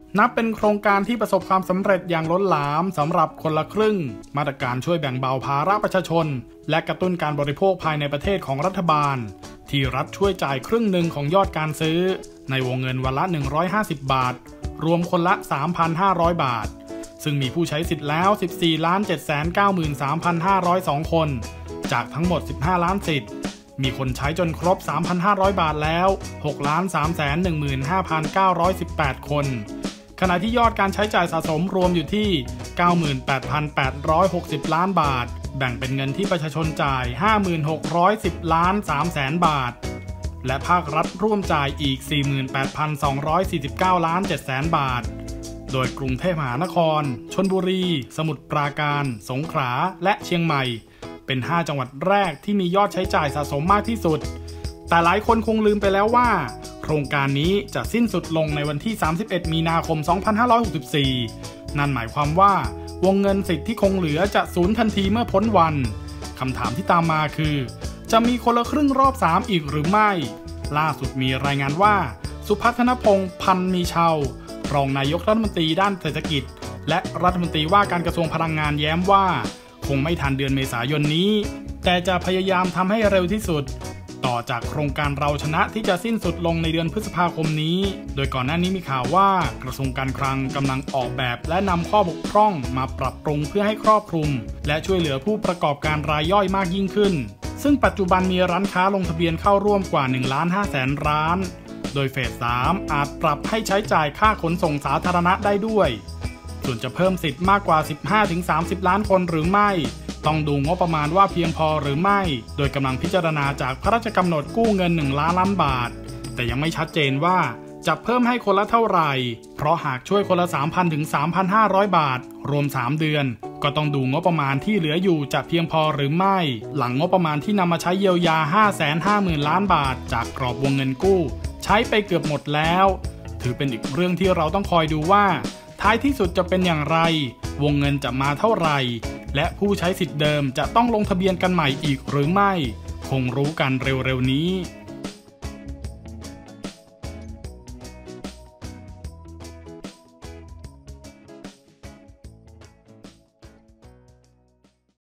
นับเป็นโครงการที่ประสบความสำเร็จอย่างล้นหลามสำหรับคนละครึ่งมาตรการช่วยแบ่งเบาภาระประชาชนและกระตุ้นการบริโภคภายในประเทศของรัฐบาลที่รัฐช่วยจ่ายครึ่งหนึ่งของยอดการซื้อในวงเงินวันละ150 บาทรวมคนละ 3,500 บาทซึ่งมีผู้ใช้สิทธิ์แล้ว 14,793,502 คนจากทั้งหมด15ล้านสิทธิ์มีคนใช้จนครบ 3,500 บาทแล้ว 6,315,918 คนขณะที่ยอดการใช้จ่ายสะสมรวมอยู่ที่ 98,860 ล้านบาทแบ่งเป็นเงินที่ประชาชนจ่าย 56,10 ล้าน3แสนบาทและภาครัฐร่วมจ่ายอีก 48,249 ล้าน7แสนบาทโดยกรุงเทพมหานครชลบุรีสมุทรปราการสงขลาและเชียงใหม่เป็น5จังหวัดแรกที่มียอดใช้จ่ายสะสมมากที่สุดแต่หลายคนคงลืมไปแล้วว่าโครงการนี้จะสิ้นสุดลงในวันที่31มีนาคม2564นั่นหมายความว่าวงเงินสิทธิ์ที่คงเหลือจะสูญทันทีเมื่อพ้นวันคำถามที่ตามมาคือจะมีคนละครึ่งรอบ3อีกหรือไม่ล่าสุดมีรายงานว่าสุพัฒนพงษ์พันธ์มีเชารองนายกรัฐมนตรีด้านเศรษฐกิจและรัฐมนตรีว่าการกระทรวงพลังงานแย้มว่าคงไม่ทันเดือนเมษายนนี้แต่จะพยายามทำให้เร็วที่สุดต่อจากโครงการเราชนะที่จะสิ้นสุดลงในเดือนพฤษภาคมนี้โดยก่อนหน้านี้มีข่าวว่ากระทรวงการคลังกำลังออกแบบและนำข้อบกพร่องมาปรับปรุงเพื่อให้ครอบคลุมและช่วยเหลือผู้ประกอบการรายย่อยมากยิ่งขึ้นซึ่งปัจจุบันมีร้านค้าลงทะเบียนเข้าร่วมกว่า 1,500,000 ร้านโดยเฟส 3อาจปรับให้ใช้จ่ายค่าขนส่งสาธารณะได้ด้วยส่วนจะเพิ่มสิทธิ์มากกว่า 15-30 ล้านคนหรือไม่ต้องดูงบประมาณว่าเพียงพอหรือไม่โดยกำลังพิจารณาจากพระราชกำหนดกู้เงิน1 ล้านบาทแต่ยังไม่ชัดเจนว่าจะเพิ่มให้คนละเท่าไหร่เพราะหากช่วยคนละ 3,000 ถึง 3,500 บาทรวม3เดือนก็ต้องดูงบประมาณที่เหลืออยู่จะเพียงพอหรือไม่หลังงบประมาณที่นำมาใช้เยียวยา 550,000 ล้านบาทจากกรอบวงเงินกู้ใช้ไปเกือบหมดแล้วถือเป็นอีกเรื่องที่เราต้องคอยดูว่าท้ายที่สุดจะเป็นอย่างไรวงเงินจะมาเท่าไหร่และผู้ใช้สิทธิ์เดิมจะต้องลงทะเบียนกันใหม่อีกหรือไม่คงรู้กันเร็วๆนี้